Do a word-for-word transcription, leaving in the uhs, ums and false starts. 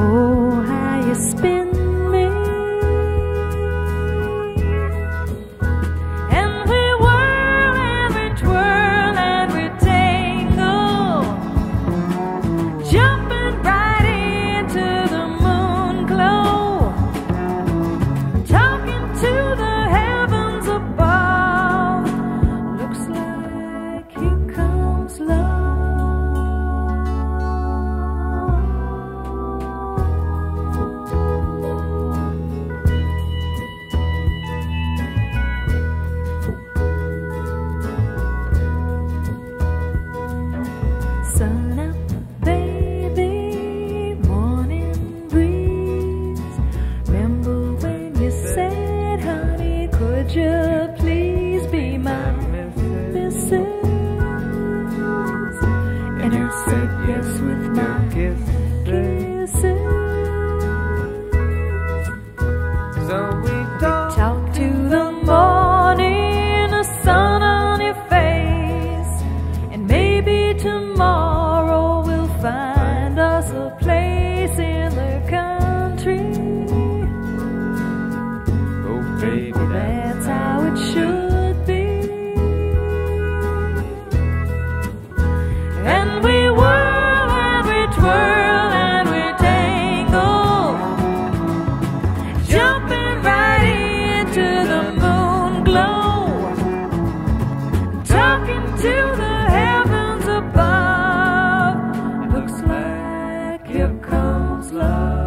Oh, how you spin me. And we whirl and we twirl and we tangle, jumping right into the moon glow, talking to the heavens above. Looks like here comes love. Sun up, baby, morning breeze. Remember when you said, honey, could you please be my missus? And I said yes with my kisses. So we talk. Talk to the morning, the sun on your face, and maybe tomorrow we'll find us a place in the country. Oh, baby, That's how it should be. And we whirl and we twirl and we tangle, jumping right into the moon glow, talking to the heavens above. Looks like here comes love.